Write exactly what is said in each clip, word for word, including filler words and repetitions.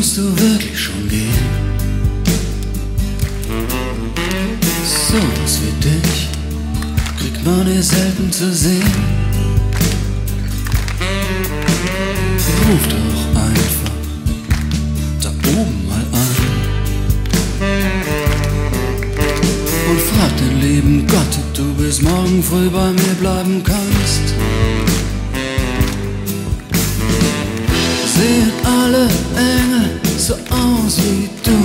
Musst du wirklich schon gehen? Sowas wie dich kriegt man eh selten zu sehen. Ruf doch einfach da oben mal an und frag den lieben Gott, ob du bis morgen früh bei mir bleiben kannst. Sehen alle Engel so aus wie du?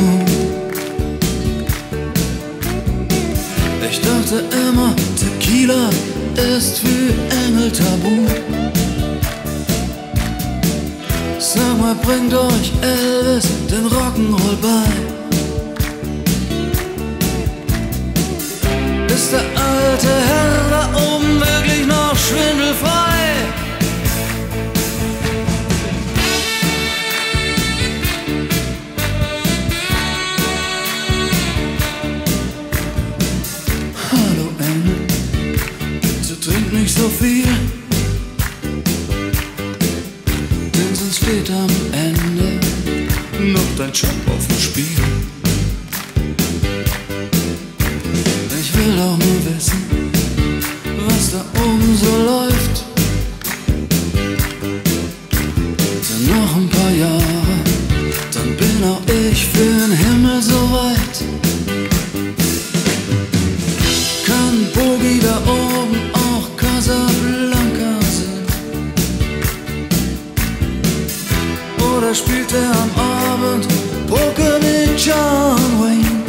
Ich dachte immer, Tequila ist für Engel tabu. Sag mal, bringt euch Elvis den Rock'n'Roll bei? Ist der alte Herr da oben wirklich noch schwindelfrei? Hallo Engel, bitte trink nicht so viel, denn sonst steht am Ende noch dein Job auf dem Spiel. Ich will doch nur wissen, was da oben so läuft. Denn noch ein paar Jahre, dann bin auch ich für den Himmel so weit. Kann Bogi da oben auch Casablanca sehen? Oder spielt er am Abend Poker mit John Wayne?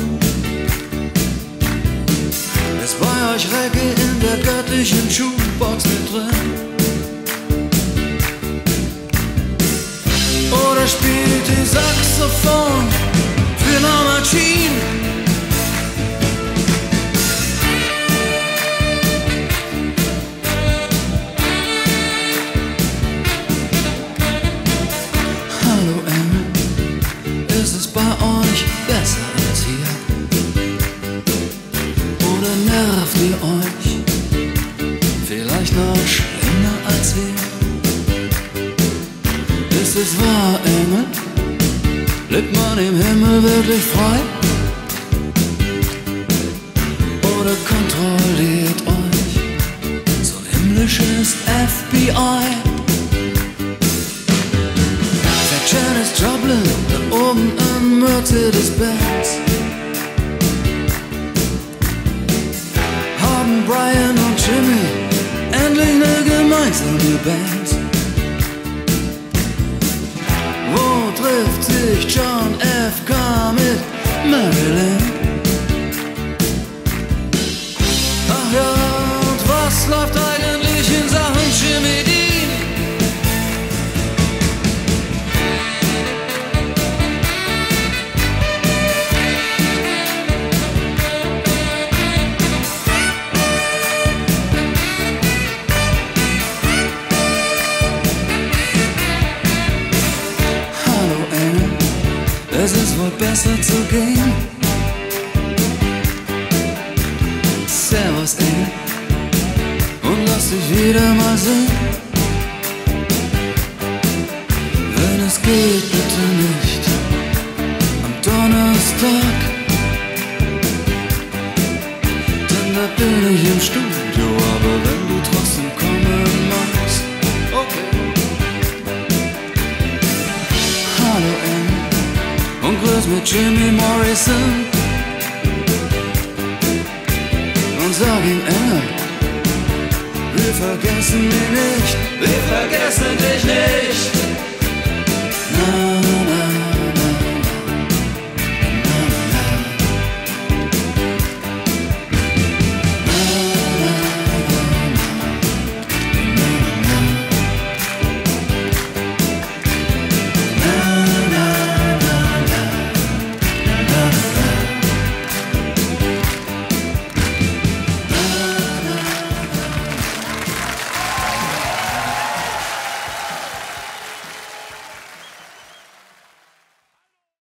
Ist bei euch Reggae in der göttlichen Jukebox mit drin? Oder spielt die Saxophon für Norma Jean? Hallo Engel, ist es bei euch besser als hier? Oder nervt ihr euch vielleicht noch schlimmer als wir? Ist es wahr, Engel? Lebt man im Himmel wirklich frei? Oder kontrolliert euch so ein himmlisches F B I? Fährt Janis Joplin da oben an Mercedes-Benz? Haben Brian und Jimmy endlich eine gemeinsame Band? Wo trifft sich John F K mit Marilyn? Ach ja, und was läuft eigentlich in Sachen Jimmy Dean? Es ist wohl besser zu gehen. Servus Engel, und lass dich wieder mal sehen. Wenn es geht, bitte nicht am Donnerstag, denn da bin ich im Studio. Aber wenn du trotzdem kommen magst, okay. Hallo Engel, und grüß mit Jimmy Morrison und sag ihm, Engel, wir vergessen dich nicht, wir vergessen dich nicht.